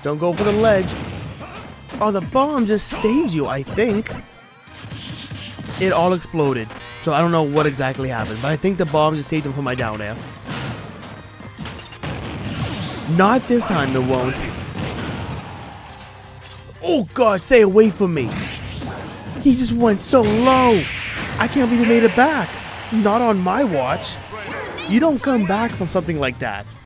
Don't go for the ledge. Oh, the bomb just saved you, I think. It all exploded. So I don't know what exactly happened, but I think the bomb just saved him from my down air. Not this time, it won't. Oh god, stay away from me. He just went so low. I can't believe he made it back. Not on my watch. You don't come back from something like that.